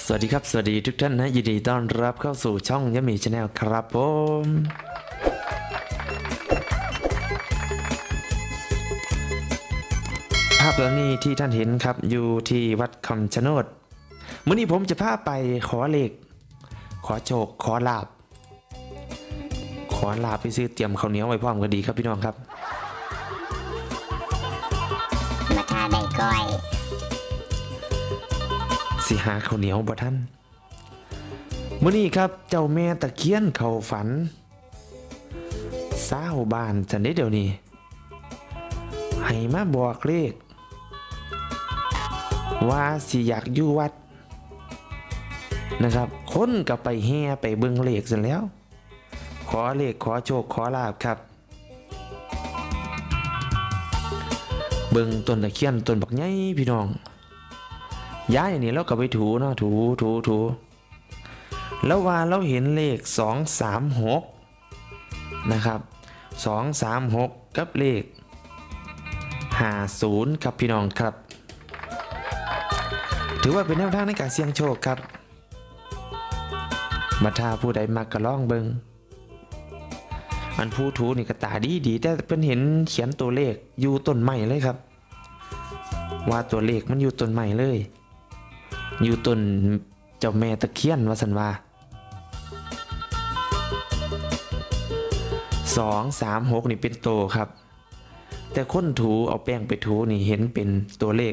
สวัสดีครับสวัสดีทุกท่านนะยินดีต้อนรับเข้าสู่ช่องยะหมีชาแนลครับผมภาพหลังนี้ที่ท่านเห็นครับอยู่ที่วัดคำชะโนดมื้อนี้ผมจะพาไปขอเลขขอโชคขอลาบไปซื้อเตรียมข้าวเหนียวไว้พร้อมกันดีครับพี่น้องครับมาทาได้ก้อยสิหาข้าวเหนียวบ่ท่านมื้อนี้ครับเจ้าแม่ตะเคียนเข้าฝันสาวบ้านจันได้เดี๋ยวนี้ให้มาบอกเลขว่าสิอยากอยู่วัดนะครับคนก็ไปแห่ไปเบิ่งเลขซะแล้วขอเลขขอโชคขอลาภครับเบิ่งต้นตะเคียนต้นบักใหญ่พี่น้องย้ายนี่เราก็ไปถูเนาะถูแล้วว่าเราเห็นเลข236นะครับ236กับเลข50ครับพี่น้องครับถือว่าเป็นแนวทางในการเสี่ยงโชคครับมาถ้าผู้ใดมักก็ลองเบิ่งอันผู้ถูนี่ก็ตาดีแต่เพิ่นเห็นเขียนตัวเลขอยู่ต้นไม้เลยครับว่าตัวเลขมันอยู่ต้นไม้เลยอยู่ต้นเจ้าแม่ตะเคียนว่าสันว่า236นี่เป็นโตครับแต่คนถูเอาแป้งไปถูนี่เห็นเป็นตัวเลข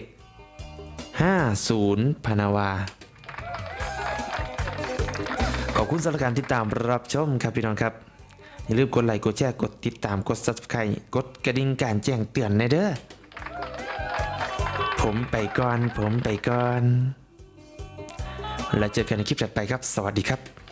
50พนาวาขอบคุณสำหรับการติดตามรับชมครับพี่น้องครับอย่าลืมกดไลค์กดแชร์กดติดตามกด Subscribe กดกระดิ่งการแจ้งเตือนในเด้อผมไปก่อนแล้วเจอกันในคลิปถัดไปครับสวัสดีครับ